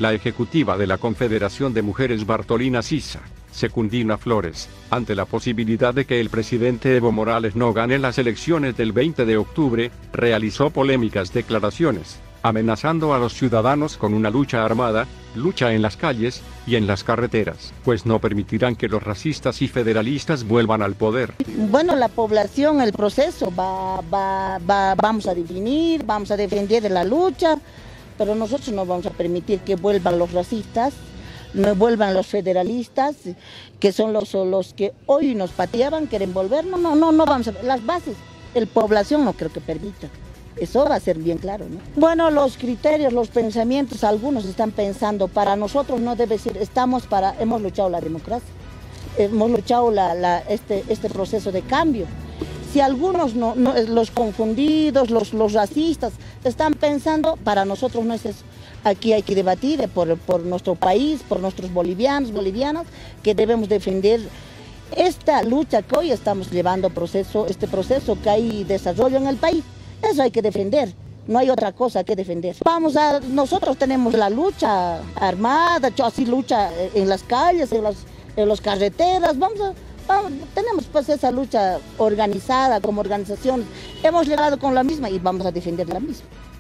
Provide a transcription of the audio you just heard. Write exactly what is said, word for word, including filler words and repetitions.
La ejecutiva de la Confederación de Mujeres Bartolina Sisa, Secundina Flores, ante la posibilidad de que el presidente Evo Morales no gane las elecciones del veinte de octubre, realizó polémicas declaraciones, amenazando a los ciudadanos con una lucha armada, lucha en las calles y en las carreteras, pues no permitirán que los racistas y federalistas vuelvan al poder. Bueno, la población, el proceso, va, va, va, vamos a definir, vamos a defender la lucha, pero nosotros no vamos a permitir que vuelvan los racistas, no vuelvan los federalistas, que son los, los que hoy nos pateaban, quieren volver, no, no, no, no vamos a, las bases, la población no creo que permita. Eso va a ser bien claro, ¿no? Bueno, los criterios, los pensamientos, algunos están pensando, para nosotros no debe ser, estamos para, hemos luchado la democracia, hemos luchado la, la, este, este proceso de cambio. Si algunos, no, no, los confundidos, los, los racistas, están pensando, para nosotros no es eso. Aquí hay que debatir por, por nuestro país, por nuestros bolivianos, bolivianas, que debemos defender esta lucha que hoy estamos llevando, proceso, este proceso que hay desarrollo en el país. Eso hay que defender, no hay otra cosa que defender. Vamos a, nosotros tenemos la lucha armada, así lucha en las calles, en las, en las carreteras, vamos a, vamos, tenemos pues esa lucha organizada como organización, hemos llegado con la misma y vamos a defender la misma.